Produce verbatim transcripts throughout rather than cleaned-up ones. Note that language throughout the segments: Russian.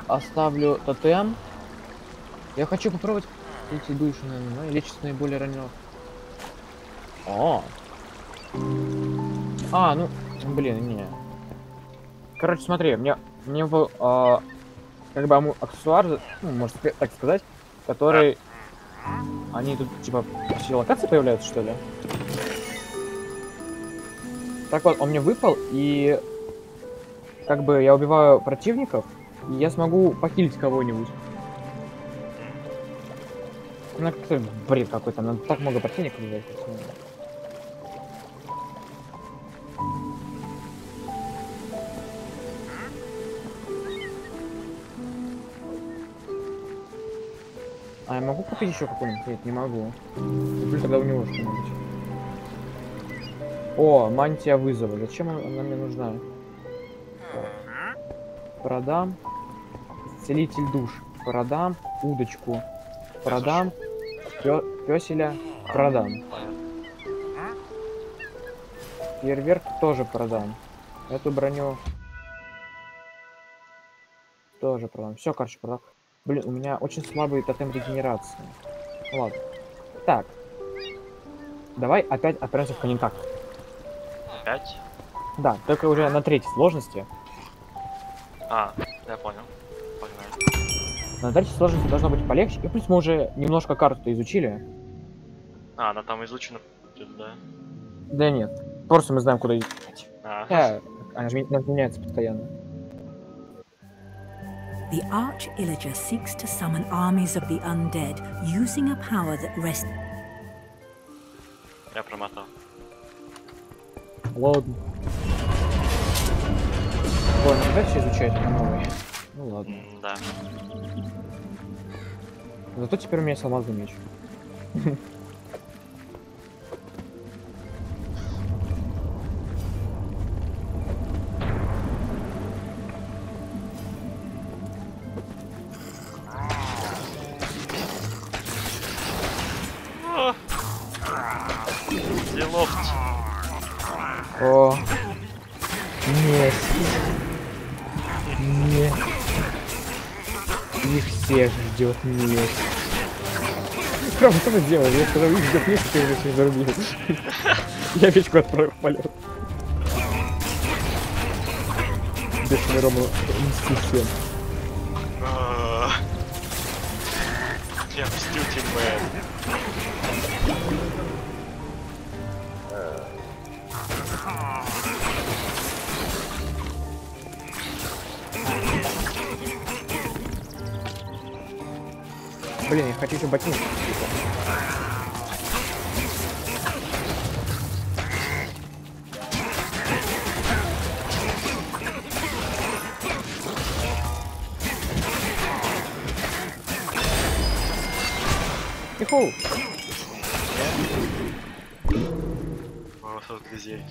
оставлю тотем. Я хочу попробовать эти души, наверное, лечить наиболее раненых. О! А, ну, блин, не. Короче, смотри, мне, мне был, а, как бы, аксессуар, ну, можно так сказать, который... Они тут, типа, все локации появляются, что ли? Так вот, он мне выпал, и... Как бы я убиваю противников, и я смогу похилить кого-нибудь. Ну, какой-то бред какой-то, надо так много противников взять. А я могу купить еще какой-нибудь? Нет, не могу. Куплю тогда у него что-нибудь. О, мантия вызова. Зачем она мне нужна? Продам. Целитель душ. Продам. Удочку. Продам. Пё пёселя. Продам. Фейерверк тоже продам. Эту броню тоже продам. Все, короче, продам. Блин, у меня очень слабый тотем регенерации. Ладно. Так. Давай опять отправимся в Конинкак. Опять? Да, только уже на третьей сложности. А, я понял. Погнали. На третьей сложности должно быть полегче. И плюс мы уже немножко карту изучили. А, она там изучена, да? Да нет. Просто мы знаем, куда идти. А. Э, она же меняется постоянно. The Arch-Illager seeks to summon armies of the undead, using a power that rests... Я промотал. Ладно. Ой, ну дальше изучать на новый. Ну ладно. М да. Зато теперь у меня есть алмазный меч. Зелофт. О, нет. Нет. Их всех ждет нет. Правда, что ты делаешь? Я сказал, их ждет нет, ты уже всех зарубил. Я вечку отправил в полет. Бешеный Рома мстит всем. Я мститель, мэн. Блин, я хочу еще ботинки. Иху! О, тут газельки.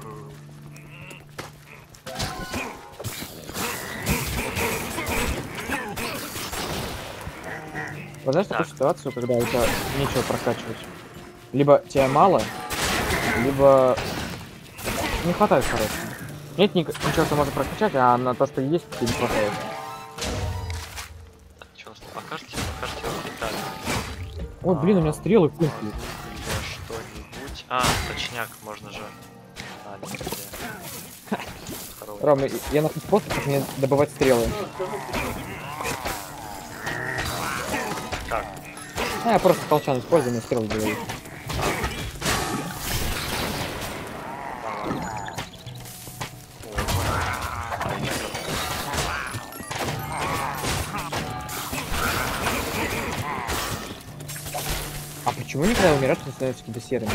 Вот знаешь такую ситуацию, когда у тебя нечего прокачивать? Либо тебя мало, либо не хватает, короче. Нет ни ничего, что можно прокачать, а на то, что есть, тебе не хватает. Так, что у нас по карте? По карте летали. Ой, блин, у меня стрелы кончились. Что-нибудь. А, точняк, можно же. А, не нельзя. Рома, я нашел способ, как мне добывать стрелы. Как? А, я просто толчан использую, мне стрелы делают. А почему никогда умирают, не становятся какие-то серыми?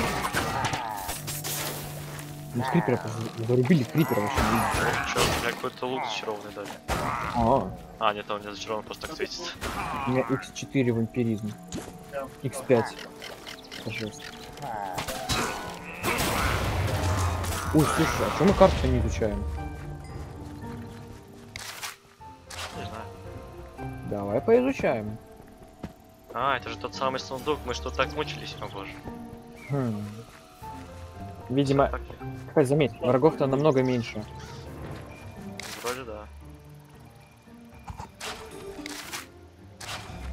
Мы с крипера зарубили крипера вообще. Чё, у меня какой-то лут зачарованный дали. А, А, нет, он не зачарован, просто так светится. у меня икс четыре вампиризм. икс пять. Пожалуйста. Ой, слушай, а что мы карту не изучаем? Не знаю. Давай поизучаем. А, это же тот самый сундук, мы что так мучились, о боже. Хм. Видимо, Так, опять заметь, врагов-то намного меньше. вроде да.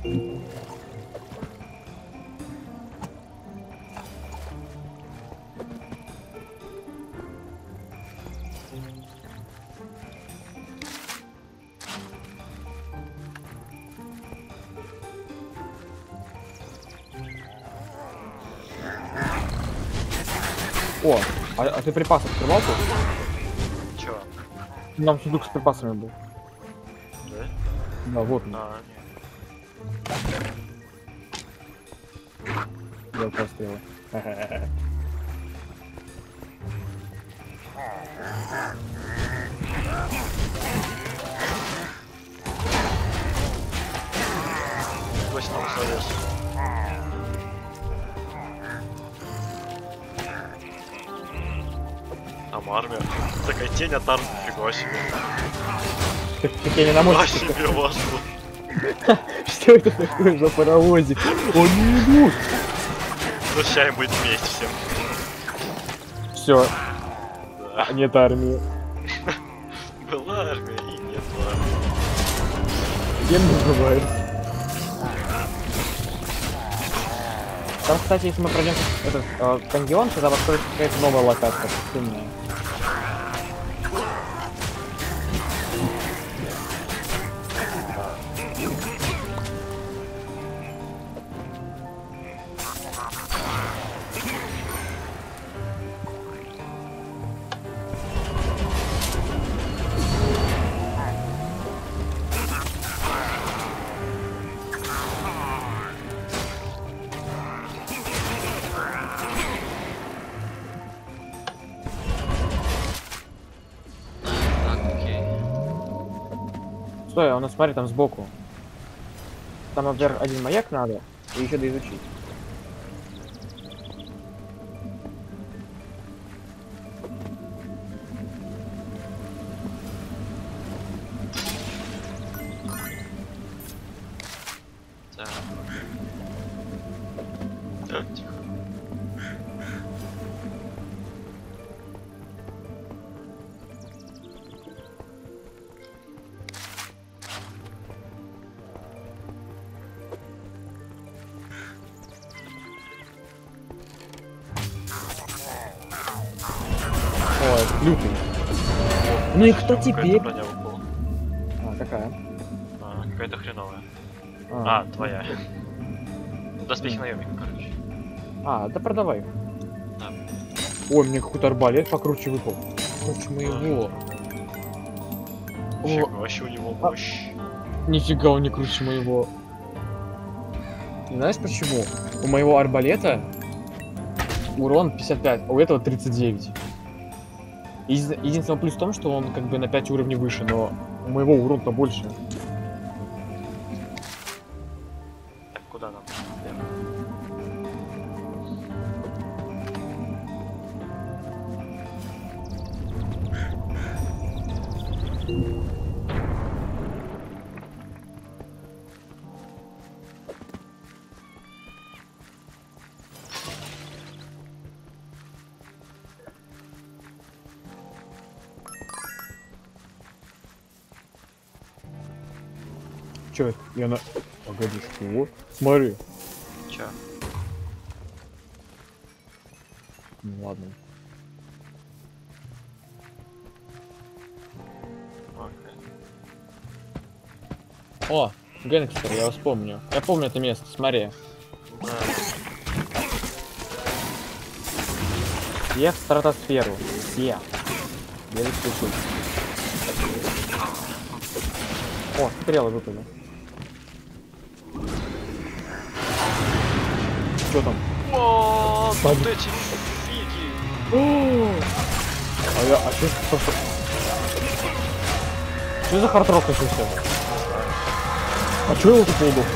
О, а, а ты припасы открывал тут? Чё? Нам сундук с припасами был. Да? Да, вот он. А, Я просто его. Гость там залез. Там армия. Такая тень от армии, фига себе. Так, так я не на Фига мостике. себе вошло. Что это такое за паровозик? Он не идут. Ну ща им будет вместе всем. Все, Да. нет армии. Была армия и нет армии. Кем не бывает. Там, кстати, если мы пройдем этот э, каньон, тогда откроется какая-то новая локация. Темная. Окей. Стой, а у нас, смотри, там сбоку. Там, например, один маяк надо, и еще доизучить. Так. Так, тихо. Ой, лютый. Ну и кто Какая-то теперь? броня выпала. А, какая? А, какая-то хреновая. А, А, твоя. Доспехи наемника, короче. а, да продавай. Да. Ой, мне какой-то арбалет покруче выпал. Круче моего. О, Фига, вообще у него мощь. нифига он не круче моего. Знаешь почему? У моего арбалета урон пятьдесят пять, а у этого тридцать девять. Еди- Единственный плюс в том, что он как бы на пять уровней выше, но у моего урон-то больше. Так, куда нам? Чё это? Я на... Погоди, что? Смотри. Чё? Ну ладно. Окей. О, Гэнгстер, я вас помню. Я помню это место, смотри. Да. Я в стратосферу. Все. Я здесь слышу. О, стрелы выпали. Что там? О, вот Пойду. эти фиги. А я, а что это? Что за хард-рок начался? А чё его тут не удохнет?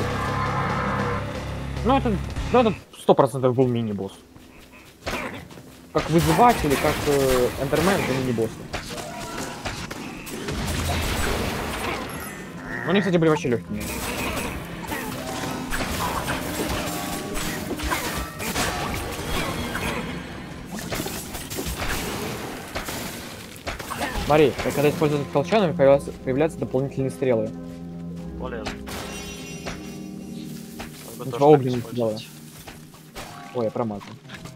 Ну это, ну это сто процентов был мини-босс. Как вызыватель, как э, эндермен, это мини-боссы. Ну, они, кстати, были вообще легкими. Смотри, когда используют колчанами, появляются, появляются дополнительные стрелы. Полезно. тоже типа так огненный использовать. Ой, я промазал.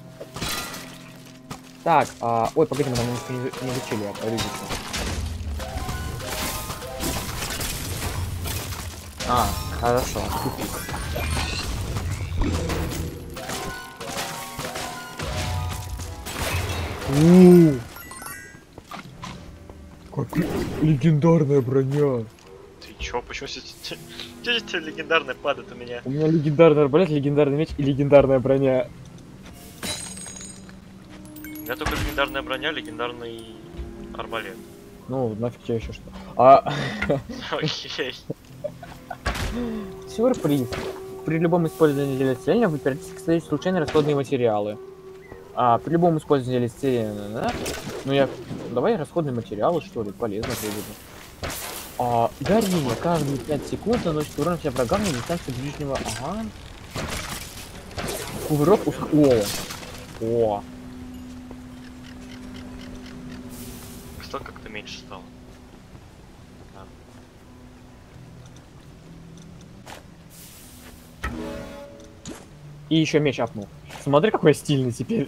Так, а... ой, погоди, мы там немножко не, не изучили, я пройду. А, хорошо. Ууу! Как легендарная броня. Ты чё, почему здесь тебе легендарный падает у меня? У меня легендарный арбалет, легендарный меч и легендарная броня. У меня только легендарная броня, легендарный арбалет. Ну, нафиг тебе еще что. А... Окей. Сюрприз. При любом использовании зелья исцеления вы периодически кстати, случайно расходные материалы. А при любом использовании зелья исцеления, да? Ну я... Давай расходные материалы, что ли, полезно будет. А, горение каждые пять секунд наносит урон всем врагам на дистанцию ближнего... Ага. Кувырок у... О! О! Что как-то меньше стало. И еще меч апнул. Смотри, какой я стильный теперь.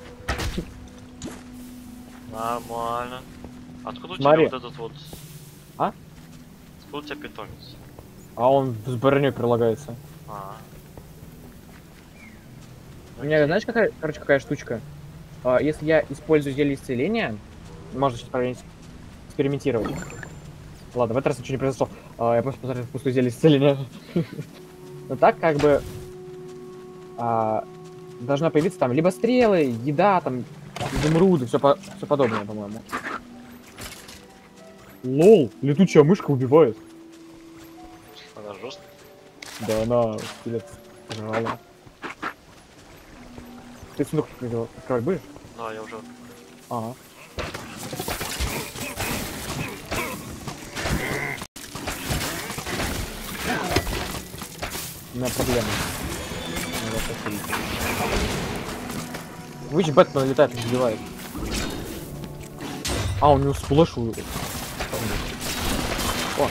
Нормально. Откуда Смотри. у тебя вот этот вот... А? Откуда у тебя питомец? А он с броней прилагается. А. У меня, знаешь, какая, короче, какая штучка? А, если я использую зелье исцеления, можно сейчас проверить, экспериментировать. Ладно, в этот раз ничего не произошло. А, я просто посмотрел пустую зелье исцеления. Но так как бы а, должна появиться там либо стрелы, еда, там, изумруды, все, по все подобное, по-моему. Лол, летучая мышка убивает. Она жесткая. Да, она скелет жрала. Ты сундук открывать будешь? Да, я уже. Ага. У меня проблема. Вич Бэтмен летает и сбивает. А, у него сплэш у... О.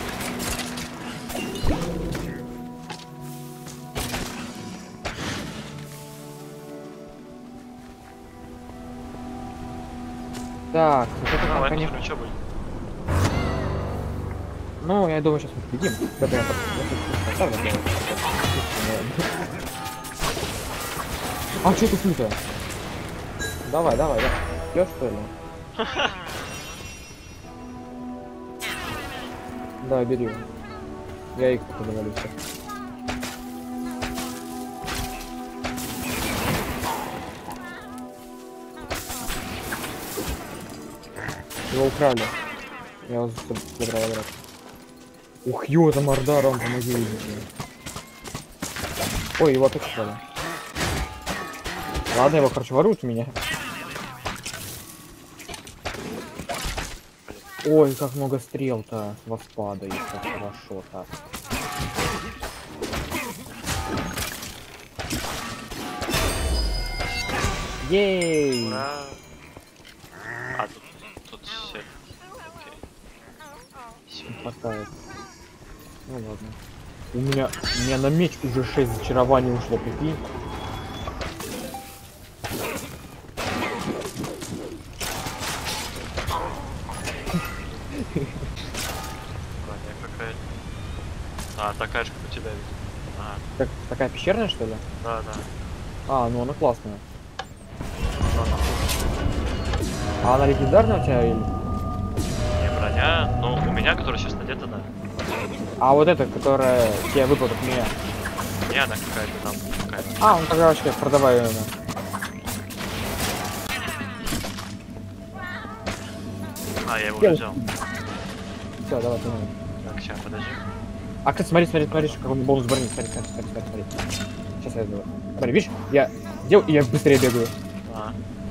Так, вот это Давай, конечно. посмотрим, что будет. Ну, я думаю, сейчас мы победим. Это я поставлю. А что ты тут-то? Давай, давай, да. Пьешь, что ли? Да, бери. Я их тут завалю всех. Его украли. Я его забрал обратно. Ух, ё, это Мордаром, помоги мне. Ой, его опять украли. Ладно, его, короче, воруют у меня. Ой, как много стрел-то с вас падает, как хорошо-то. Ей! Ура! А, тут, тут все. Окей. Всё. Хватает. Ну ладно. У меня, у меня на меч уже шесть зачарований ушло, прикинь. Броня какая-то. А, такая же, как у тебя, видимо. Ага. Так, такая пещерная, что ли? Да, да. А, ну она классная. Ну, она А она легендарная у тебя или? не броня, но у меня, которая сейчас надета, да. А вот эта, которая тебе выпала от меня. Не, она какая-то там какая-то. А, ну тогда вообще продавай ее. А, я его уже взял. Все, давай, давай. Так, сейчас, подожди. А, кстати, смотри, смотри, смотри, какой у меня бонус брони. Смотри, смотри, смотри, смотри, смотри. Сейчас я сделаю. Смотри, видишь, я делал, и я быстрее бегаю. А,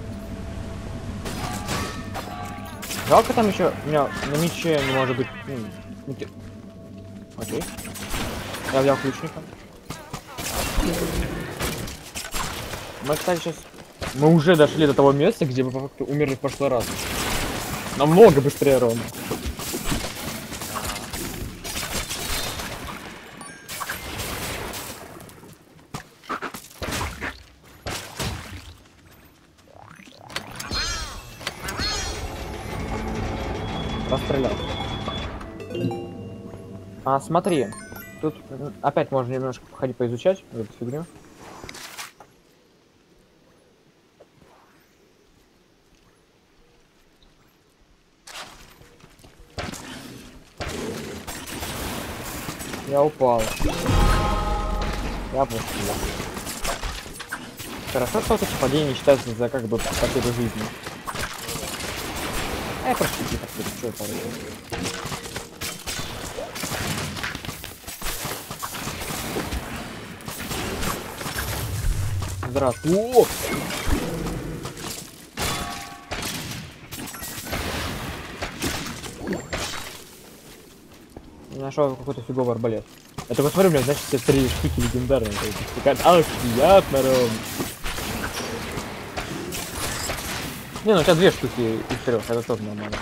Жалко там еще, у меня на мече не может быть. Ну, ну, те- окей. Я взял ключника. Мы, кстати, сейчас... Мы уже дошли до того места, где мы по факту умерли в прошлый раз. Намного быстрее, ровно. стрелял. А, смотри. Тут м, опять можно немножко походить поизучать эту фигню. Я упал. Я пустил. Хорошо, что вот эти падения считаются за как бы потерю жизни. А я просто не так буду, что это такое? Здравствуй. О! Нашел какой-то фиговый арбалет. Я только смотрю, блядь, значит, все три штуки легендарные. А, приятно, Ром. Не, ну у тебя две штуки из трех, это тоже нормально.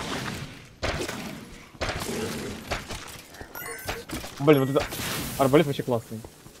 Блин, вот это арбалет вообще классный.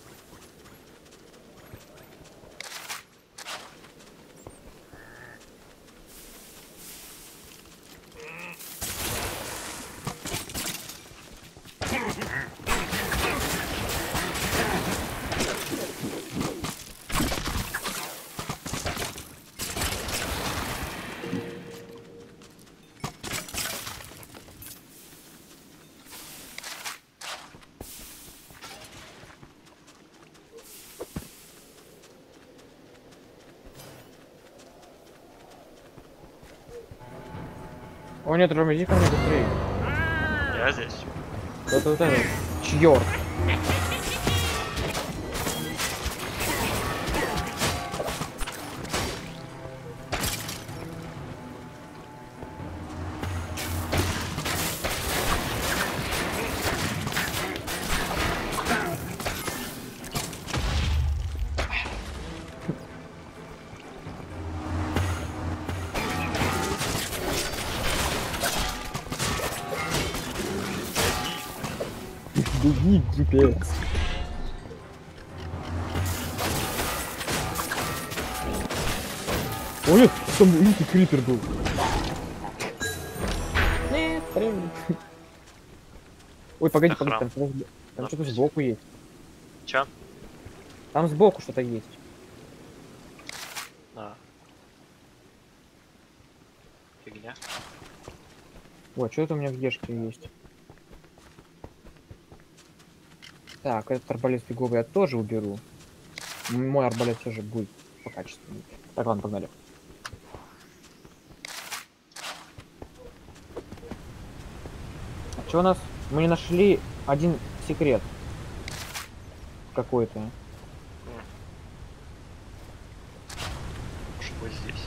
О нет, Рома, иди ко мне быстрее. Я здесь. Это вот это. Чёрт. Беги, пипец. Ой, там великий крипер был. Нет, прям. Ой, погоди, погоди, там, там, там что-то сбоку есть. Чё? Там сбоку что-то есть. А. Фигня. Вот, что-то у меня в ешке есть. Так, этот арбалет фиговый я тоже уберу. М, Мой арбалет тоже будет покачественнее. Так, ладно, погнали. А что у нас? Мы не нашли один секрет. Какой-то. Может быть здесь.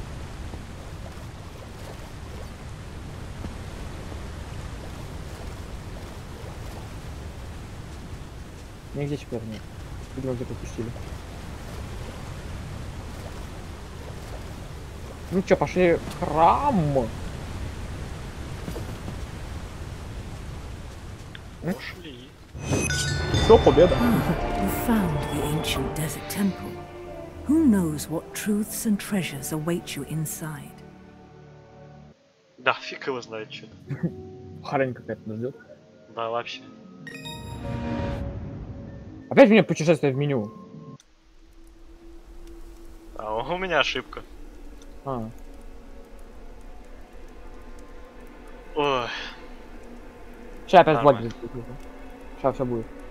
Нигде теперь нет. Видимо, где-то пустили. Ну чё, пошли в храм. Ушли. Все, победа. You found the ancient desert temple. Who knows what truths and treasures await you inside? Да, фиг его знает что. Хрень какая-то нас ждет. Да, вообще. Опять мне путешествие в меню. А у меня ошибка. А. Ой. Сейчас опять Нормально. Влад. Сейчас все будет.